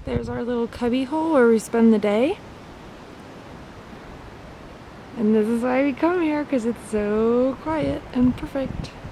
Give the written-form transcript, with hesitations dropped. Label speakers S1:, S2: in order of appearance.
S1: There's our little cubby hole where we spend the day. And this is why we come here, because it's so quiet and perfect.